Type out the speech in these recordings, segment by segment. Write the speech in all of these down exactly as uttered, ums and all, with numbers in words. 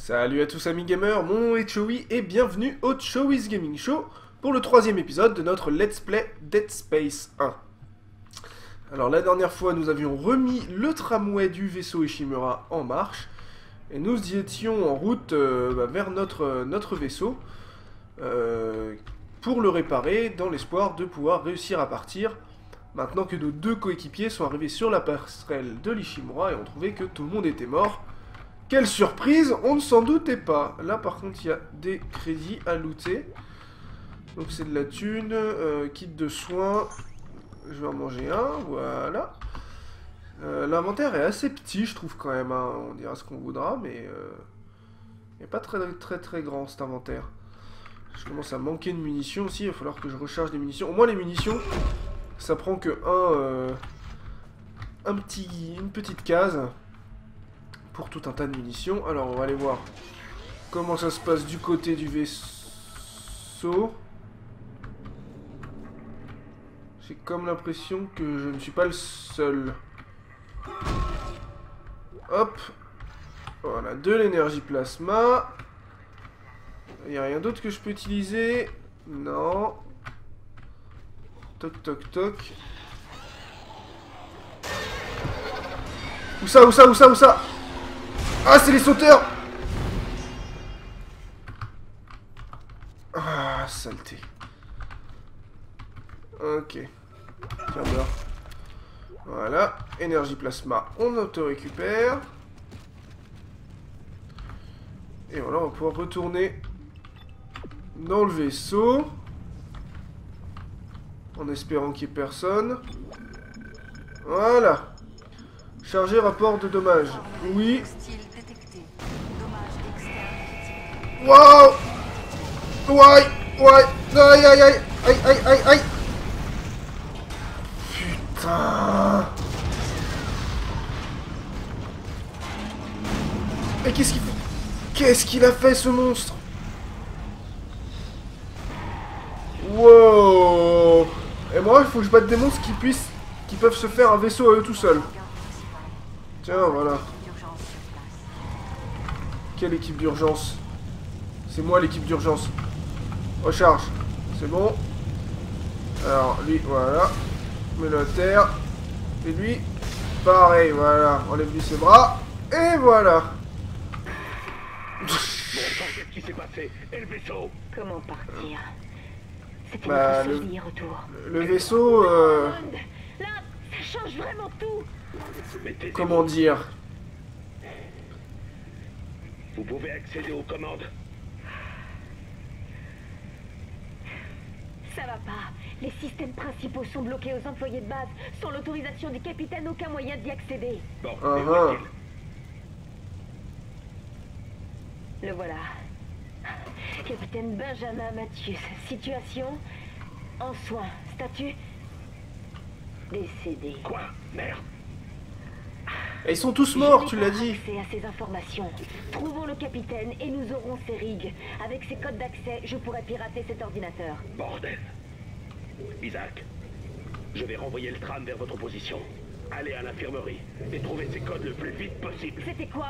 Salut à tous amis gamers, mon nom est Chowi et bienvenue au Chowi's Gaming Show pour le troisième épisode de notre Let's Play Dead Space un. Alors la dernière fois nous avions remis le tramway du vaisseau Ishimura en marche et nous y étions en route euh, bah, vers notre, notre vaisseau euh, pour le réparer dans l'espoir de pouvoir réussir à partir maintenant que nos deux coéquipiers sont arrivés sur la passerelle de l'Ishimura et ont trouvé que tout le monde était mort. Quelle surprise, on ne s'en doutait pas. Là par contre il y a des crédits à looter. Donc c'est de la thune, euh, kit de soins. Je vais en manger un, voilà. Euh, L'inventaire est assez petit je trouve quand même, hein. On dira ce qu'on voudra, mais euh, il n'est pas très très très grand cet inventaire. Je commence à manquer de munitions aussi, il va falloir que je recharge des munitions. Au moins les munitions, ça prend que un, euh, un petit, une petite case. Pour tout un tas de munitions. Alors on va aller voir comment ça se passe du côté du vaisseau. J'ai comme l'impression que je ne suis pas le seul. Hop. Voilà, de l'énergie plasma. Il n'y a rien d'autre que je peux utiliser. Non. Toc toc toc. Où ça, où ça, où ça, où ça? Ah, c'est les sauteurs! Ah, saleté. Ok. Tiens, meurs. Voilà. Énergie plasma, on auto-récupère. Et voilà, on va pouvoir retourner dans le vaisseau. En espérant qu'il n'y ait personne. Voilà. Charger rapport de dommages. Oui. Waouh! Ouais! Ouais! Aïe aïe aïe! Aïe aïe aïe aïe! Putain! Mais qu'est-ce qu'il fait? Qu'est-ce qu'il a fait ce monstre? Wow! Et moi il faut que je batte des monstres qui puissent, qui peuvent se faire un vaisseau à eux tout seuls. Tiens, voilà. Quelle équipe d'urgence? C'est moi l'équipe d'urgence. Recharge. C'est bon. Alors, lui, voilà. Mets-le à terre. Et lui, pareil, voilà. Enlève-lui ses bras. Et voilà. Bon, qu'est-ce qui s'est passé? Et le vaisseau? Comment partir? C'était Bah, notre le, seul retour. le vaisseau, euh, Là, ça change vraiment tout. comment dire? Vous pouvez accéder aux commandes. Ça va pas. Les systèmes principaux sont bloqués aux employés de base. Sans l'autorisation du capitaine, aucun moyen d'y accéder. Bon, Uh-huh. et où est-il? Le voilà. Capitaine Benjamin Mathius. Situation en soins. Statut décédé. Quoi? Merde. Et ils sont tous morts, tu Je n'ai l'as pas dit. accès à ces informations. Trouvons le capitaine et nous aurons ses rigs. Avec ses codes d'accès, je pourrai pirater cet ordinateur. Bordel. Isaac, je vais renvoyer le tram vers votre position. Allez à l'infirmerie et trouvez ces codes le plus vite possible. C'était quoi?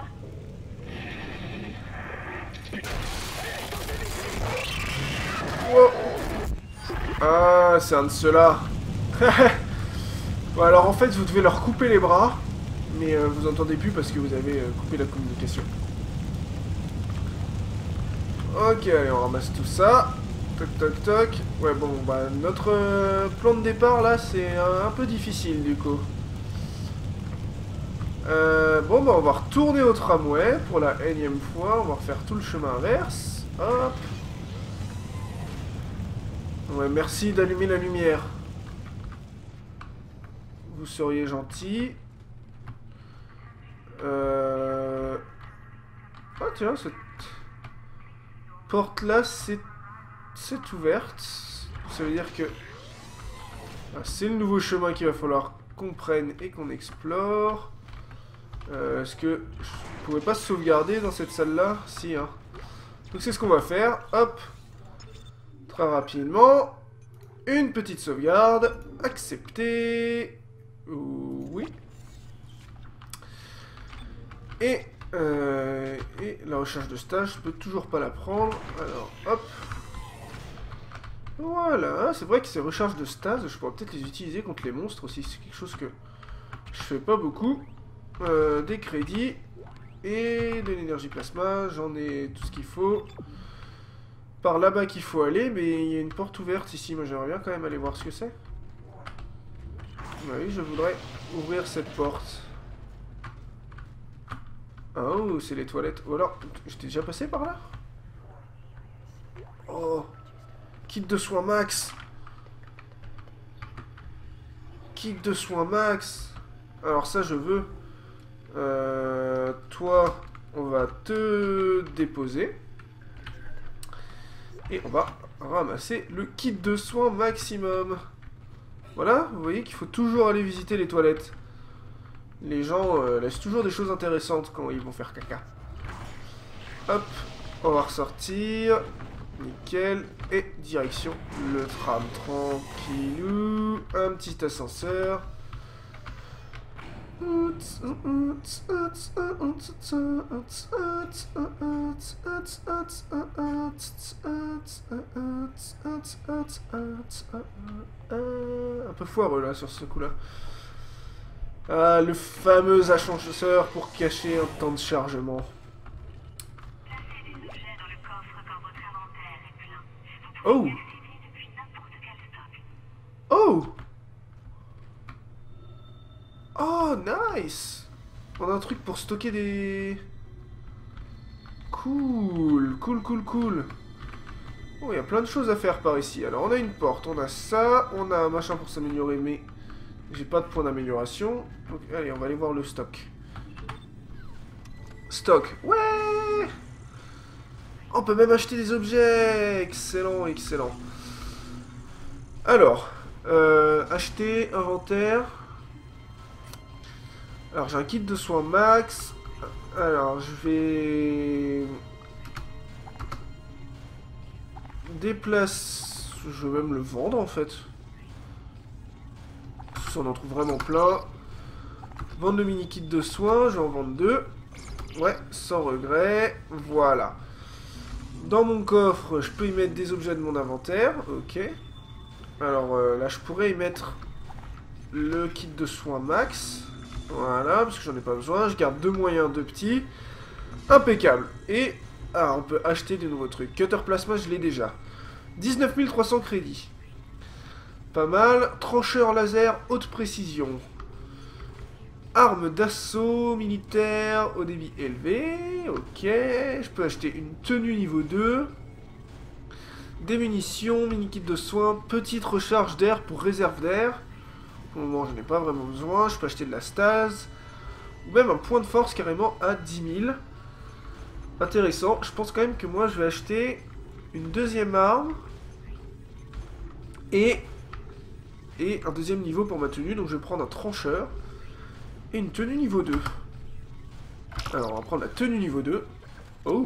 Oh. Ah, c'est un de ceux-là. Bon, alors en fait, vous devez leur couper les bras. Mais euh, vous entendez plus parce que vous avez euh, coupé la communication. Ok, allez, on ramasse tout ça. Toc, toc, toc. Ouais, bon, bah, notre euh, plan de départ, là, c'est un, un peu difficile, du coup. Euh, bon, bah, on va retourner au tramway pour la énième fois. On va refaire tout le chemin inverse. Hop. Ouais, merci d'allumer la lumière. Vous seriez gentil. Euh... Ah tiens, cette porte-là, c'est c'est ouverte. Ça veut dire que ah, c'est le nouveau chemin qu'il va falloir qu'on prenne et qu'on explore. Euh, Est-ce que je pourrais pas sauvegarder dans cette salle-là? Si, hein. Donc c'est ce qu'on va faire. Hop. Très rapidement. Une petite sauvegarde. Accepter. Oui. Et Euh, et la recherche de stage, je peux toujours pas la prendre. Alors, hop. Voilà, c'est vrai que ces recharges de stase, je pourrais peut-être les utiliser contre les monstres aussi. C'est quelque chose que je fais pas beaucoup. Euh, des crédits et de l'énergie plasma, j'en ai tout ce qu'il faut. Par là-bas qu'il faut aller, mais il y a une porte ouverte ici. Moi j'aimerais bien quand même aller voir ce que c'est. Bah oui, je voudrais ouvrir cette porte. Oh, c'est les toilettes. Ou alors, j'étais déjà passé par là? Oh, kit de soins max. Kit de soins max. Alors ça, je veux. Euh, toi, on va te déposer. Et on va ramasser le kit de soins maximum. Voilà, vous voyez qu'il faut toujours aller visiter les toilettes. Les gens euh, laissent toujours des choses intéressantes quand ils vont faire caca. Hop, on va ressortir. Nickel. Et direction le tram. Tranquillou. Un petit ascenseur. Un peu foireux là sur ce coup là. Ah, le fameux ascenseur pour cacher un temps de chargement. Placez des objets dans le coffre quand votre inventaire est plein. Vous Oh! pouvez y accéder depuis n'importe quel stock. Oh! Oh, nice! On a un truc pour stocker des... Cool, cool, cool, cool. Oh, il y a plein de choses à faire par ici. Alors, on a une porte, on a ça, on a un machin pour s'améliorer, mais j'ai pas de point d'amélioration. Donc, allez, on va aller voir le stock. Stock, ouais! On peut même acheter des objets. Excellent, excellent. Alors, euh, acheter, inventaire. Alors, j'ai un kit de soins max. Alors, je vais... Déplace... Je vais même le vendre, en fait. Ça, on en trouve vraiment plein. Vendre le mini-kit de soins. Je vais en vendre deux. Ouais, sans regret. Voilà. Dans mon coffre, je peux y mettre des objets de mon inventaire. Ok. Alors, euh, là, je pourrais y mettre le kit de soins max. Voilà, parce que j'en ai pas besoin. Je garde deux moyens, deux petits. Impeccable. Et, ah, on peut acheter des nouveaux trucs. Cutter plasma, je l'ai déjà. dix-neuf mille trois cents crédits. Pas mal. Trancheur laser, haute précision. Arme d'assaut militaire au débit élevé. Ok. Je peux acheter une tenue niveau deux. Des munitions, mini-kit de soins. Petite recharge d'air pour réserve d'air. Pour le moment, je n'ai pas vraiment besoin. Je peux acheter de la stase. Ou même un point de force carrément à dix mille. Intéressant. Je pense quand même que moi, je vais acheter une deuxième arme. Et, et un deuxième niveau pour ma tenue. Donc, je vais prendre un trancheur. Et une tenue niveau deux. Alors, on va prendre la tenue niveau deux. Oh!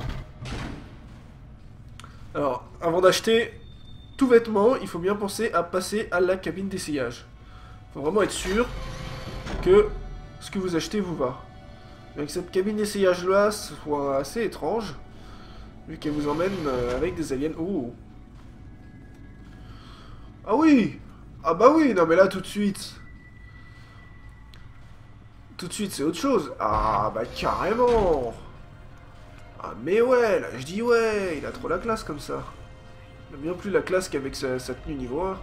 Alors, avant d'acheter tout vêtement, il faut bien penser à passer à la cabine d'essayage. Faut vraiment être sûr que ce que vous achetez vous va. Avec cette cabine d'essayage là, soit assez étrange, vu qu'elle vous emmène avec des aliens. Oh! Ah oui! Ah bah oui, non mais là tout de suite. Tout de suite c'est autre chose. Ah bah carrément! Ah mais ouais, là je dis ouais, il a trop la classe comme ça. Il a bien plus la classe qu'avec sa, sa tenue niveau un.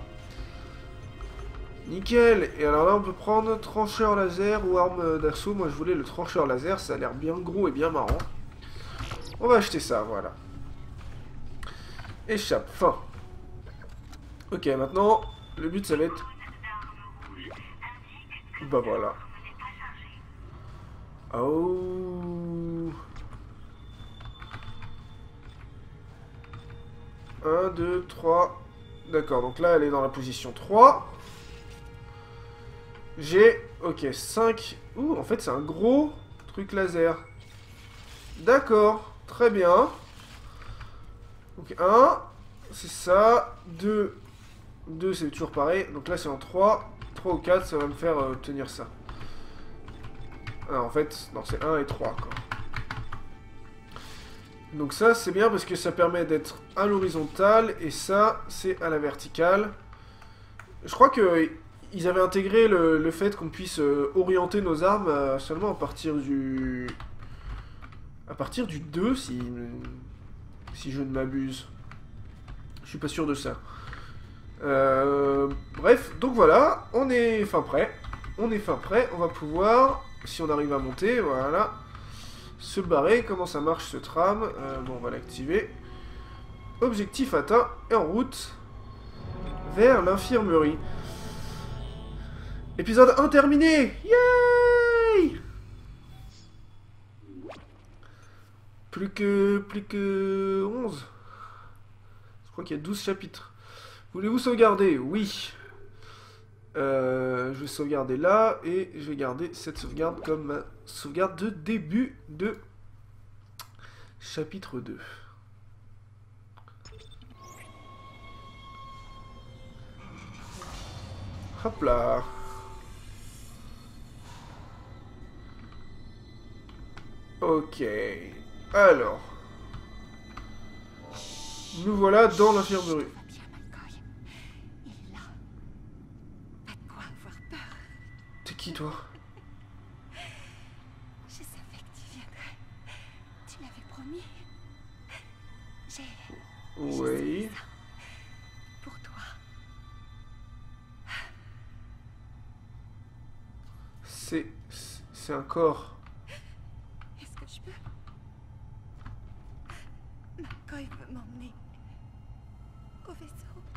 Nickel. Et alors là on peut prendre trancheur laser ou arme d'assaut. Moi je voulais le trancheur laser, ça a l'air bien gros et bien marrant. On va acheter ça, voilà. Échappe, fin. Ok, maintenant le but ça va être... Bah voilà. Oh... un, deux, trois. D'accord, donc là elle est dans la position trois. J'ai, ok, cinq. Ouh, en fait c'est un gros truc laser. D'accord, très bien. Donc un, c'est ça. deux, deux c'est toujours pareil. Donc là c'est en trois. trois ou quatre, ça va me faire euh, obtenir ça. Ah, en fait, non, c'est un et trois, quoi. Donc ça, c'est bien parce que ça permet d'être à l'horizontale, et ça, c'est à la verticale. Je crois que ils avaient intégré le, le fait qu'on puisse euh, orienter nos armes euh, seulement à partir du... À partir du deux, si, si je ne m'abuse. Je suis pas sûr de ça. Euh, bref, donc voilà, on est fin prêt. On est fin prêt, on va pouvoir, si on arrive à monter, voilà, se barrer. Comment ça marche ce tram? euh, Bon, on va l'activer. Objectif atteint, et en route vers l'infirmerie. Épisode un terminé. Yay! Plus que... plus que... onze. Je crois qu'il y a douze chapitres. Voulez-vous sauvegarder? Oui. Euh, je vais sauvegarder là, et je vais garder cette sauvegarde comme ma sauvegarde de début de chapitre deux. Hop là. Ok. Alors. Nous voilà dans l'infirmerie. T'es qui, toi? Je savais que tu viendrais. Tu l'avais promis. J'ai... Oui. j'ai ça pour toi. C'est... c'est un corps. Est-ce que je peux... McCoy veut m'emmener au vaisseau.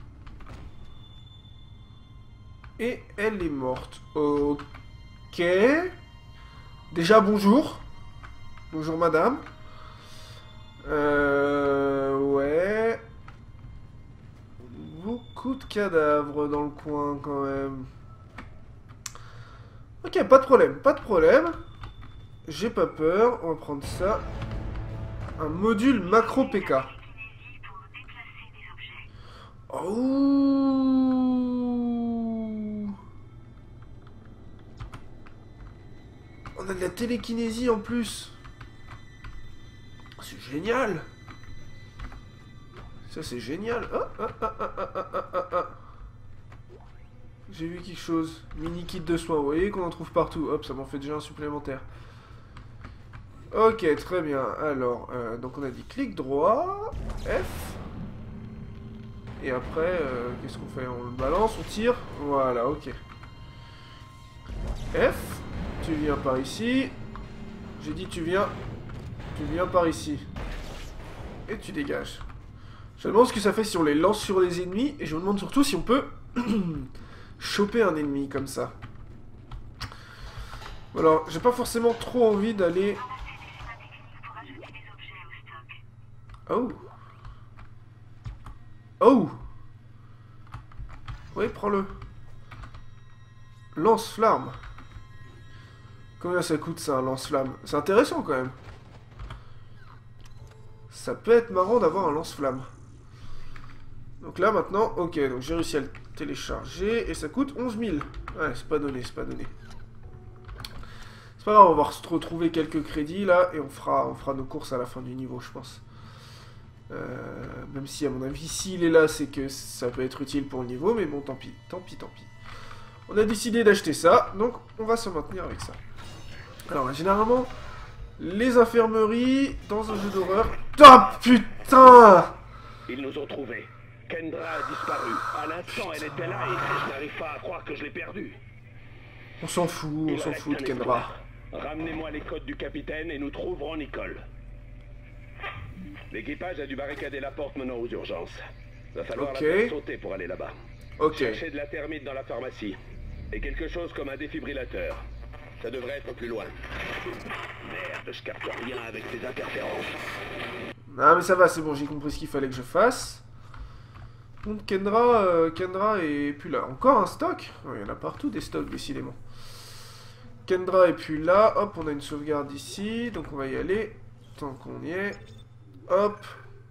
Et elle est morte. Ok. Déjà, bonjour. Bonjour, madame. Euh... Ouais. Beaucoup de cadavres dans le coin, quand même. Ok, pas de problème, pas de problème. J'ai pas peur. On va prendre ça. Un module macro P K. Télékinésie pour déplacer des objets. Oh. On a de la télékinésie en plus. C'est génial. Ça c'est génial. Ah, ah, ah, ah, ah, ah, ah, ah. J'ai vu quelque chose. Mini kit de soins. Vous voyez qu'on en trouve partout. Hop, ça m'en fait déjà un supplémentaire. Ok, très bien. Alors, euh, donc on a dit clic droit, F. Et après, euh, qu'est-ce qu'on fait? On le balance, on tire. Voilà, ok. F. Tu viens par ici. J'ai dit tu viens. Tu viens par ici. Et tu dégages. Je me demande ce que ça fait si on les lance sur les ennemis. Et je me demande surtout si on peut choper un ennemi comme ça. Alors, j'ai pas forcément trop envie d'aller... Pour ajouter des objets au stock. Oh. Oh. Oui, prends-le. Lance-flamme. Combien ça coûte ça, un lance-flamme? C'est intéressant quand même. Ça peut être marrant d'avoir un lance-flamme. Donc là maintenant, ok, donc j'ai réussi à le télécharger et ça coûte onze mille. Ouais, c'est pas donné, c'est pas donné. C'est pas grave, on va se retrouver quelques crédits là et on fera, on fera nos courses à la fin du niveau, je pense. Euh, même si à mon avis, s'il est là, c'est que ça peut être utile pour le niveau, mais bon, tant pis, tant pis, tant pis. On a décidé d'acheter ça, donc on va se maintenir avec ça. Alors, généralement, les infirmeries dans un jeu d'horreur... Oh putain! Ils nous ont trouvés. Kendra a disparu. À l'instant, elle était là et je n'arrive pas à croire que je l'ai perdue. On s'en fout, on Il s'en reste fout de un Kendra. espoir. Ramenez-moi les codes du capitaine et nous trouverons Nicole. L'équipage a dû barricader la porte menant aux urgences. Va falloir Ok. la faire sauter pour aller là-bas. Ok. Cherchez de la thermite dans la pharmacie. Et quelque chose comme un défibrillateur. Ça devrait être plus loin. Merde, je capte rien avec ces interférences. Ah mais ça va, c'est bon, j'ai compris ce qu'il fallait que je fasse. Donc Kendra, euh, Kendra est plus là. Encore un stock? Oh, il y en a partout des stocks, décidément. Kendra est plus là. Hop, on a une sauvegarde ici. Donc on va y aller. Tant qu'on y est. Hop.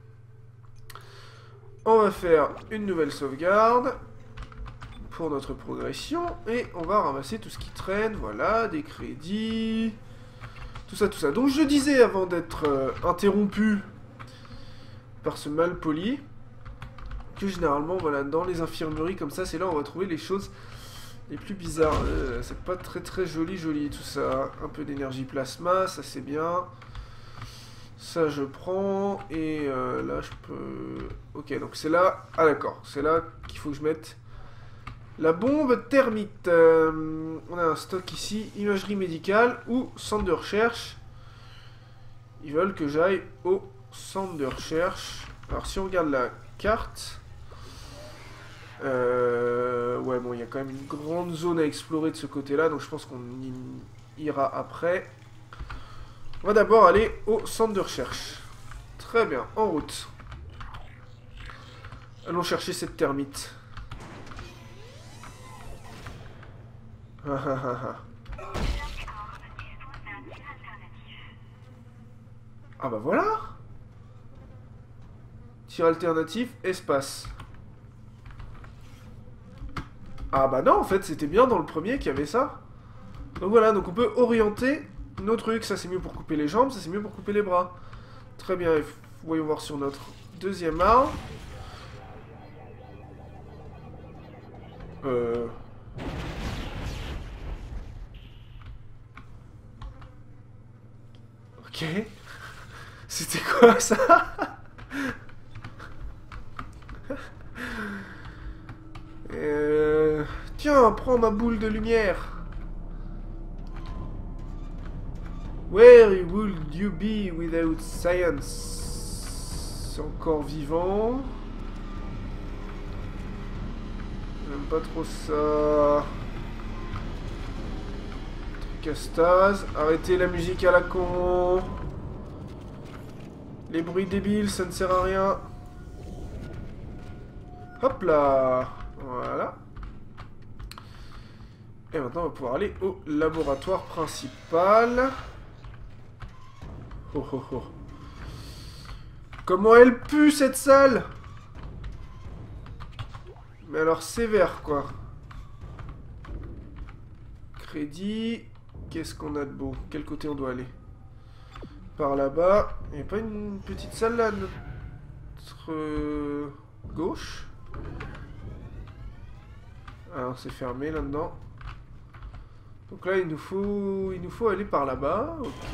On va faire une nouvelle sauvegarde. Pour notre progression. Et on va ramasser tout ce qui traîne. Voilà, des crédits. Tout ça, tout ça. Donc je disais avant d'être euh, interrompu par ce mal poli. Que généralement, voilà, dans les infirmeries comme ça, c'est là où on va trouver les choses les plus bizarres. Euh, c'est pas très très joli, joli tout ça. Un peu d'énergie plasma, ça c'est bien. Ça je prends. Et euh, là je peux... Ok, donc c'est là... Ah d'accord, c'est là qu'il faut que je mette la bombe thermite. Euh, on a un stock ici, imagerie médicale ou centre de recherche. Ils veulent que j'aille au centre de recherche. Alors si on regarde la carte... Euh, ouais, bon, il y a quand même une grande zone à explorer de ce côté-là, donc je pense qu'on y ira après. On va d'abord aller au centre de recherche. Très bien, en route. Allons chercher cette thermite. Ah ah ah ah. Ah bah voilà. Tir alternatif, espace. Ah bah non, en fait, c'était bien dans le premier qu'il y avait ça. Donc voilà, donc on peut orienter nos trucs. Ça, c'est mieux pour couper les jambes, ça, c'est mieux pour couper les bras. Très bien, voyons voir sur notre deuxième arme. Euh... Ok. C'était quoi, ça? Euh... Tiens, prends ma boule de lumière. Where would you be without science? C'est encore vivant. J'aime pas trop ça. Tricastase. Arrêtez la musique à la con. Les bruits débiles, ça ne sert à rien. Hop là. Voilà. Et maintenant, on va pouvoir aller au laboratoire principal. Oh oh oh. Comment elle pue, cette salle! Mais alors, sévère, quoi. Crédit. Qu'est-ce qu'on a de beau? Quel côté on doit aller? Par là-bas. Il n'y a pas une petite salle là, notre euh, gauche? Alors c'est fermé là-dedans. Donc là il nous faut il nous faut aller par là-bas, ok.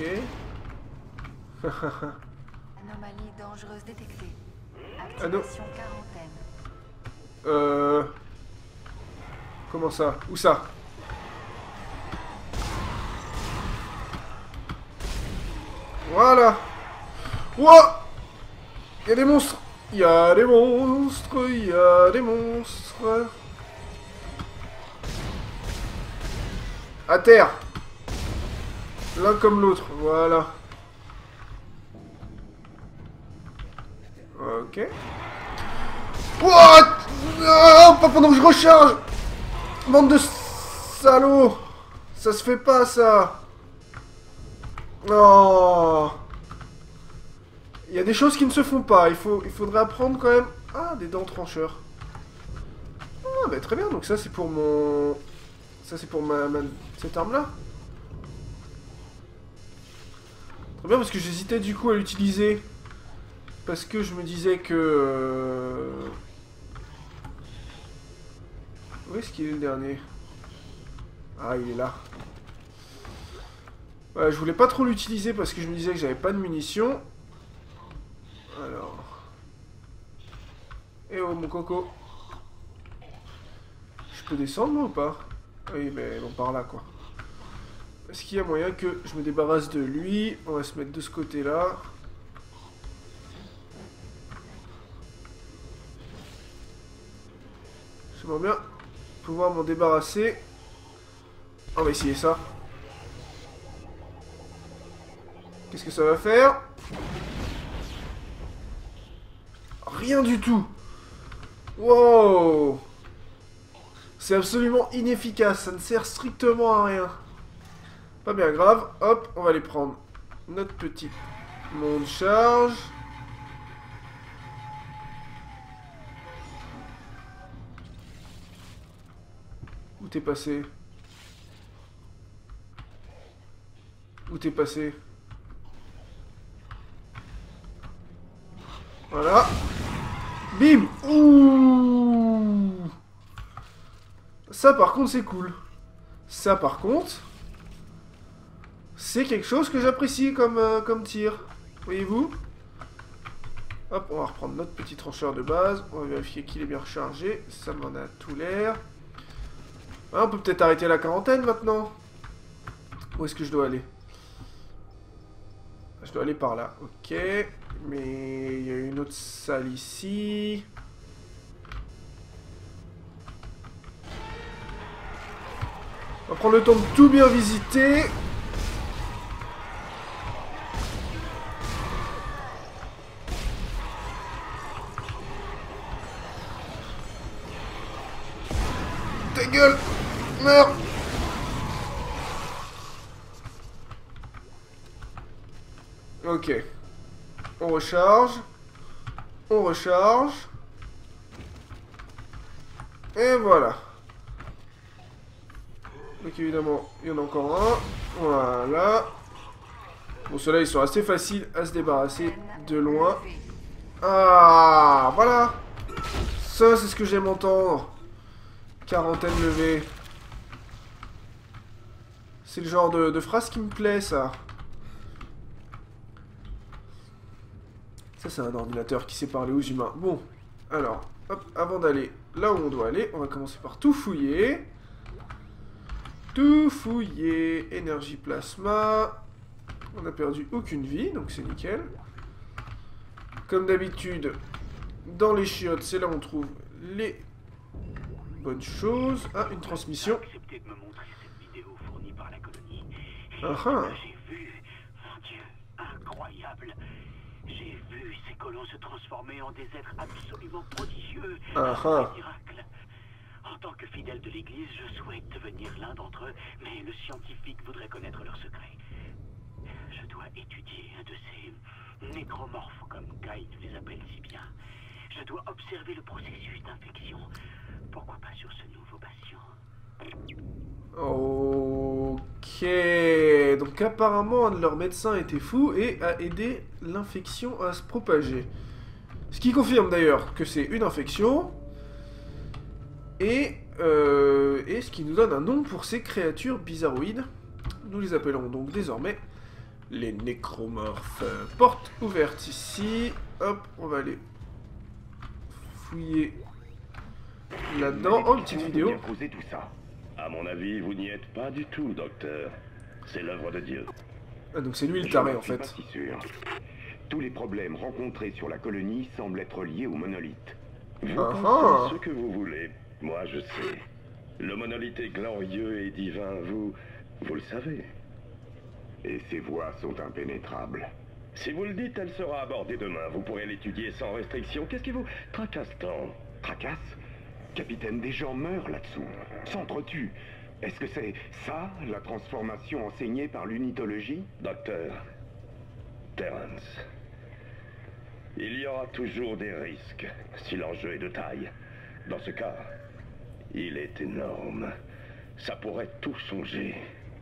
Anomalie dangereuse détectée. Activation quarantaine. Euh... Comment ça? Où ça? Voilà. Ouah! Il y a des monstres. Il y a des monstres. Il y a des monstres. À terre. L'un comme l'autre. Voilà. Ok. What? Non, pas pendant que je recharge. Bande de salauds. Ça se fait pas, ça. Oh. Il y a des choses qui ne se font pas. Il faut, il faudrait apprendre quand même. Ah, des dents trancheurs. Ah, bah très bien. Donc ça, c'est pour mon... Ça, c'est pour ma, ma... cette arme-là. Très bien, parce que j'hésitais du coup à l'utiliser. Parce que je me disais que... Euh... Où est-ce qu'il est le dernier? Ah, il est là. Ouais, je voulais pas trop l'utiliser parce que je me disais que j'avais pas de munitions. Alors... Eh oh, mon coco. Je peux descendre, moi, ou pas? Oui, mais bon, par là, quoi. Est-ce qu'il y a moyen que je me débarrasse de lui? On va se mettre de ce côté-là. J'aimerais bien pouvoir m'en débarrasser. On va essayer ça. Qu'est-ce que ça va faire? Rien du tout. Wow. C'est absolument inefficace. Ça ne sert strictement à rien. Pas bien grave. Hop, on va aller prendre notre petit monde charge. Où t'es passé? Où t'es passé? Voilà. Bim. Ouh. Ça par contre c'est cool. Ça par contre, c'est quelque chose que j'apprécie comme, euh, comme tir. Voyez-vous? Hop, on va reprendre notre petit trancheur de base. On va vérifier qu'il est bien rechargé. Ça m'en a tout l'air. Ah, on peut peut-être arrêter la quarantaine maintenant. Où est-ce que je dois aller? Je dois aller par là. Ok. Mais il y a une autre salle ici. On va prendre le temps de tout bien visiter. Ta gueule! Meurs! Ok. On recharge. On recharge. Et voilà. Donc évidemment, il y en a encore un. Voilà. Bon, ceux-là, ils sont assez faciles à se débarrasser de loin. Ah, voilà. Ça, c'est ce que j'aime entendre. Quarantaine levée. C'est le genre de, de phrase qui me plaît, ça. Ça, c'est un ordinateur qui sait parler aux humains. Bon, alors, hop, avant d'aller là où on doit aller, on va commencer par tout fouiller. Tout fouiller. Énergie plasma. On n'a perdu aucune vie, donc c'est nickel. Comme d'habitude, dans les chiottes, c'est là où on trouve les bonnes choses. Ah, une transmission. Acceptez de me montrer cette vidéo fournie par la colonie. Ah ah. J'ai vu, mon Dieu, incroyable. J'ai vu ces colons se transformer en des êtres absolument prodigieux. Ah ah. Un miracle. En tant que fidèle de l'église, je souhaite devenir l'un d'entre eux, mais le scientifique voudrait connaître leurs secrets. Je dois étudier un de ces nécromorphes, comme Guide les appelle si bien. Je dois observer le processus d'infection. Pourquoi pas sur ce nouveau patient? Ok. Donc apparemment, un de leurs médecins était fou et a aidé l'infection à se propager. Ce qui confirme d'ailleurs que c'est une infection. Et, euh, et ce qui nous donne un nom pour ces créatures bizarroïdes. Nous les appelons donc désormais les nécromorphes. Porte ouverte ici. Hop, on va aller fouiller là-dedans. Oh, une petite vidéo. Bien causé tout ça. À mon avis, vous n'y êtes pas du tout, docteur. C'est l'œuvre de Dieu. Ah, donc c'est lui le taré en Je ne fait. suis pas si sûr. Tous les problèmes rencontrés sur la colonie semblent être liés au monolithe. Vous Ah pensez ah. ce que vous voulez. Moi, je sais. Le monolithe est glorieux et divin. Vous, vous le savez. Et ses voies sont impénétrables. Si vous le dites, elle sera abordée demain. Vous pourrez l'étudier sans restriction. Qu'est-ce qui vous tracasse tant? Tracasse? Capitaine, des gens meurent là-dessous, s'entretuent. Est-ce que c'est ça, la transformation enseignée par l'unitologie? Docteur Terrence, il y aura toujours des risques si l'enjeu est de taille. Dans ce cas, il est énorme. Ça pourrait tout changer.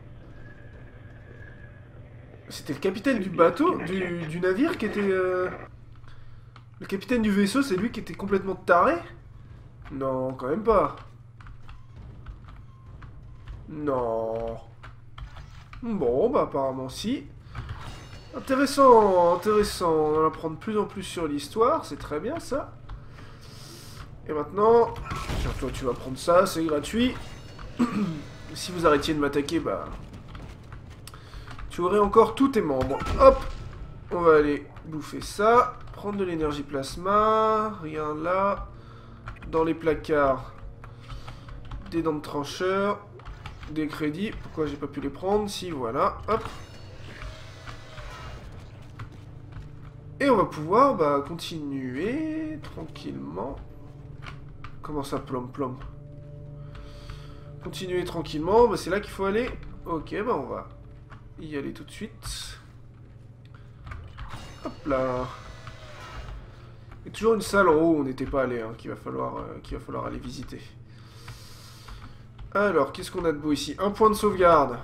C'était le capitaine du bateau, du, du navire qui était... Euh... Le capitaine du vaisseau, c'est lui qui était complètement taré? Non, quand même pas. Non. Bon, bah apparemment si. Intéressant, intéressant. On va apprendre de plus en plus sur l'histoire, c'est très bien ça. Et maintenant, tiens, toi tu vas prendre ça, c'est gratuit. Si vous arrêtiez de m'attaquer, bah... tu aurais encore tous tes membres. Hop, on va aller bouffer ça. Prendre de l'énergie plasma. Rien là. Dans les placards, des dents de trancheur, des crédits. Pourquoi j'ai pas pu les prendre? Si, voilà. Hop. Et on va pouvoir bah, continuer tranquillement. Comment ça, plom plom? Continuer tranquillement. Bah, c'est là qu'il faut aller. Ok, bah on va y aller tout de suite. Hop là. Il y a toujours une salle en haut où on n'était pas allé, hein, qu'il va falloir, euh, qu'il va falloir aller visiter. Alors, qu'est-ce qu'on a de beau ici? Un point de sauvegarde.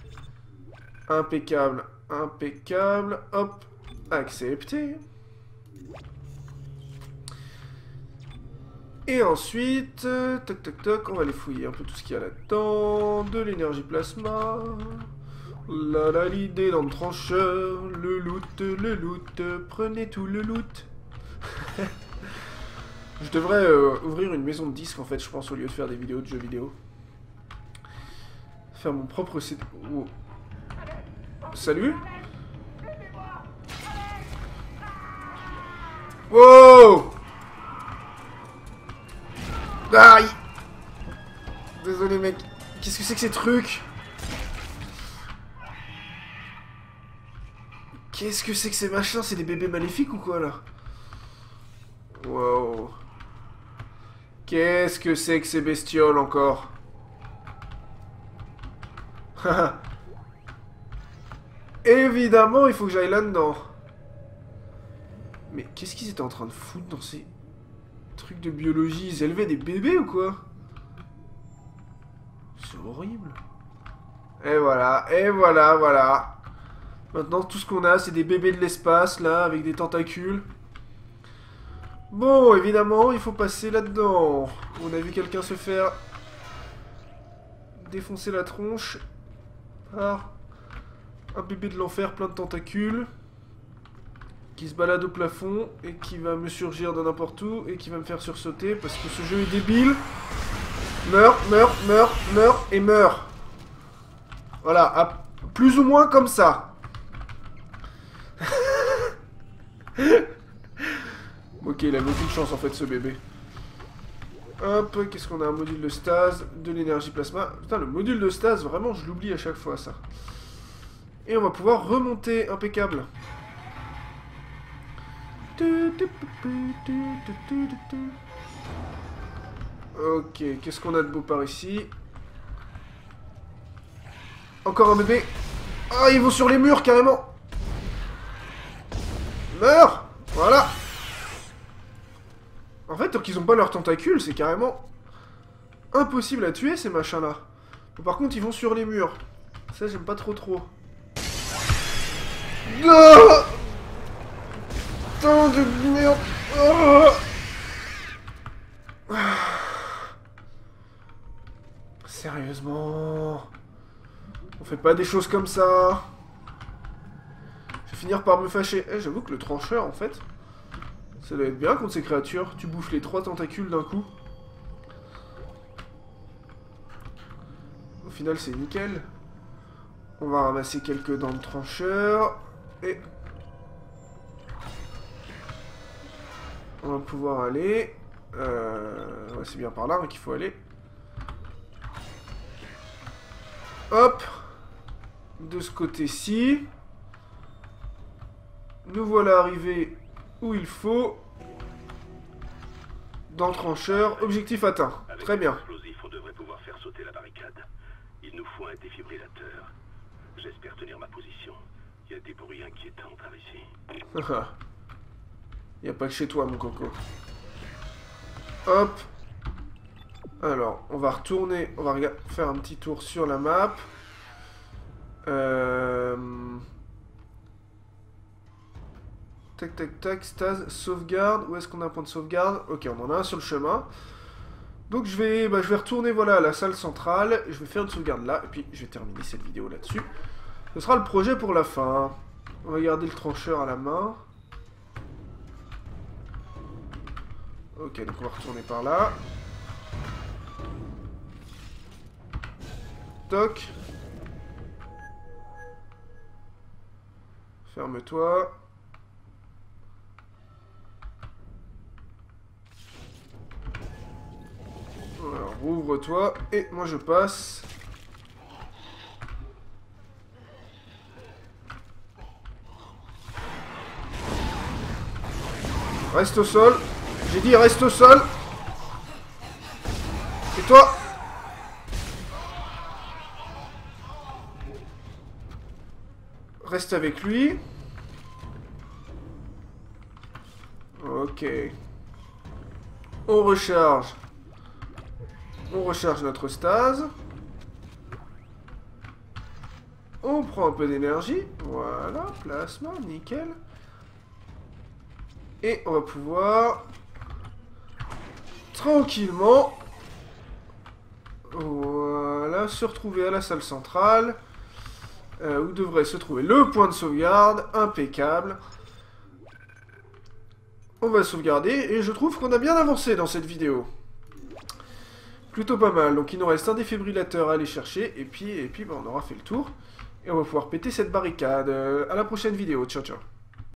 Impeccable, impeccable. Hop, accepté. Et ensuite, euh, toc toc toc, on va aller fouiller un peu tout ce qu'il y a là-dedans. De l'énergie plasma. Là là, l'idée dans le trancheur. Le loot, le loot, prenez tout le loot. Je devrais euh, ouvrir une maison de disques en fait, je pense, au lieu de faire des vidéos de jeux vidéo. Faire mon propre C D. Oh. Salut. Wow. Aïe. Désolé mec. Qu'est-ce que c'est que ces trucs? Qu'est-ce que c'est que ces machins? C'est des bébés maléfiques ou quoi là? Wow. Qu'est-ce que c'est que ces bestioles encore? Évidemment, il faut que j'aille là-dedans. Mais qu'est-ce qu'ils étaient en train de foutre dans ces trucs de biologie? Ils élevaient des bébés ou quoi? C'est horrible. Et voilà, et voilà, voilà. Maintenant, tout ce qu'on a, c'est des bébés de l'espace, là, avec des tentacules. Bon, évidemment, il faut passer là-dedans. On a vu quelqu'un se faire défoncer la tronche par un bébé de l'enfer plein de tentacules qui se balade au plafond et qui va me surgir de n'importe où et qui va me faire sursauter parce que ce jeu est débile. Meurs, meurs, meurs, meurs et meurs. Voilà, à plus ou moins comme ça. Ok, il avait aucune chance en fait ce bébé. Hop, qu'est-ce qu'on a? Un module de stase, de l'énergie plasma. Putain, le module de stase, vraiment, je l'oublie à chaque fois, ça. Et on va pouvoir remonter, impeccable. Ok, qu'est-ce qu'on a de beau par ici? Encore un bébé. Ah, ils vont sur les murs, carrément. Meurs. Voilà. En fait, tant qu'ils ont pas leurs tentacules, c'est carrément impossible à tuer, ces machins-là. Bon, par contre, ils vont sur les murs. Ça, j'aime pas trop trop. Oh, putain de merde. Oh. Sérieusement. On fait pas des choses comme ça. Je vais finir par me fâcher. Eh, j'avoue que le trancheur, en fait... ça doit être bien contre ces créatures. Tu bouffes les trois tentacules d'un coup. Au final, c'est nickel. On va ramasser quelques dents de trancheur. Et... on va pouvoir aller... Euh... ouais, c'est bien par là hein, qu'il faut aller. Hop. De ce côté-ci. Nous voilà arrivés... où il faut. Dans le trancheur. Objectif atteint. Avec Très bien. l'explosif, on devrait pouvoir faire sauter la barricade. Il nous faut un défibrillateur. J'espère tenir ma position. Il y a des bruits inquiétants par ici. Il n'y a pas que chez toi, mon coco. Hop. Alors, on va retourner. On va faire un petit tour sur la map. Euh... Tac, tac, tac, stase, sauvegarde. Où est-ce qu'on a un point de sauvegarde? Ok, on en a un sur le chemin. Donc je vais, bah, je vais retourner voilà, à la salle centrale. Je vais faire une sauvegarde là. Et puis je vais terminer cette vidéo là-dessus. Ce sera le projet pour la fin. On va garder le trancheur à la main. Ok, donc on va retourner par là. Toc. Ferme-toi. Alors, rouvre-toi, et moi je passe. Reste au sol. J'ai dit reste au sol. Et toi? Reste avec lui. Ok. On recharge. On recharge notre stase. On prend un peu d'énergie. Voilà, plasma, nickel. Et on va pouvoir tranquillement, voilà, se retrouver à la salle centrale, euh, où devrait se trouver le point de sauvegarde, impeccable. On va sauvegarder, et je trouve qu'on a bien avancé dans cette vidéo. Plutôt pas mal, donc il nous reste un défibrillateur à aller chercher, et puis, et puis bah, on aura fait le tour, et on va pouvoir péter cette barricade. Euh, à la prochaine vidéo, ciao ciao.